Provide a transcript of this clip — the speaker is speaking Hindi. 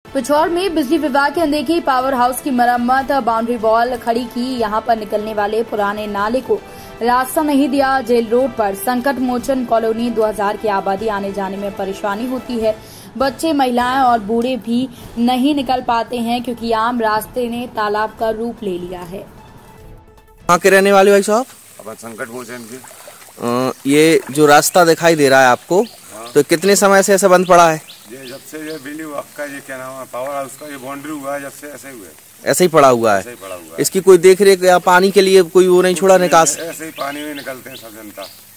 पिछौर में बिजली विभाग की अनदेखी, पावर हाउस की मरम्मत, बाउंड्री वॉल खड़ी की, यहां पर निकलने वाले पुराने नाले को रास्ता नहीं दिया। जेल रोड पर संकट मोचन कॉलोनी 2000 की आबादी आने जाने में परेशानी होती है। बच्चे, महिलाएं और बूढ़े भी नहीं निकल पाते हैं क्योंकि आम रास्ते ने तालाब का रूप ले लिया है। कहाँ के रहने वाले भाई साहब? अब संकट मोचन की। ये जो रास्ता दिखाई दे रहा है आपको, तो कितने समय से ऐसा बंद पड़ा है? ये जब से ये बिजली आपका ये क्या नाम है पावर हाउस का ये बाउंड्री हुआ है, जब से ऐसे हुआ है। ऐसे ही पड़ा हुआ है? ऐसे ही पड़ा हुआ है। इसकी कोई देख रेख या पानी के लिए कोई वो नहीं छोड़ा निकास? ऐसे ही पानी में निकलते हैं सब जनता।